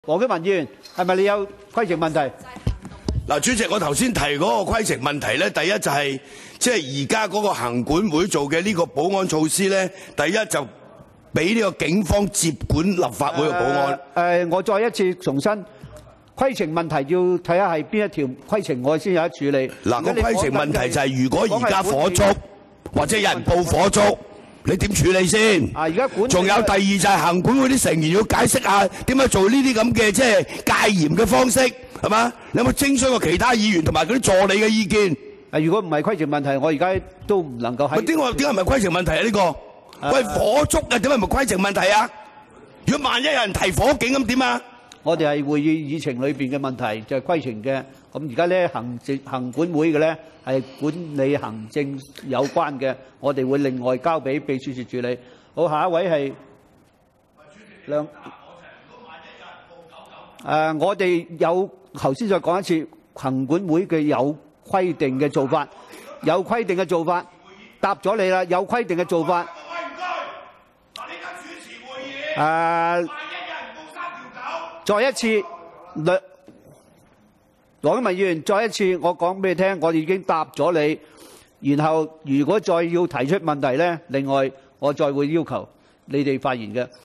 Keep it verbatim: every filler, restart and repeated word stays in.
黃毓民議員，係咪你有規程問題？ 嗱，主席，我頭先提嗰個規程問題咧，第一就係即係而家嗰個行管會做嘅呢個保安措施咧，第一就俾呢個警方接管立法會嘅保安。誒、 呃呃，我再一次重申，規程問題要睇下係邊一條規程，我先有得處理。 嗱，個規程問題就係如果而家火燭或者有人報火燭，你點處理先？啊！而家管仲有第二就係行管會啲成員要解釋下點解做呢啲咁嘅即係戒嚴嘅方式，係嘛？你有冇徵詢過其他議員同埋嗰啲助理嘅意見？誒，如果唔係規程問題，我而家都唔能夠喺。點解點解唔係規程問題啊？呢個喂火燭啊，點解唔係規程問題啊？如果萬一有人提火警咁點啊？我哋係會議議程裏邊嘅問題，就係規程嘅。咁而家咧行政行管會嘅咧係管理行政有關嘅，我哋會另外交俾秘書處處理。好，下一位係梁。誒，我哋有頭先再講一次，行管會嘅有規定嘅做法，有規定嘅做法，答咗你啦，有規定嘅做法。嗱，你而家主持會議。誒。萬一有人報三條狗。再一次略。黃毓民議員，再一次我講俾你聽，我已經答咗你，然後如果再要提出問題咧，另外我再會要求你哋發言嘅。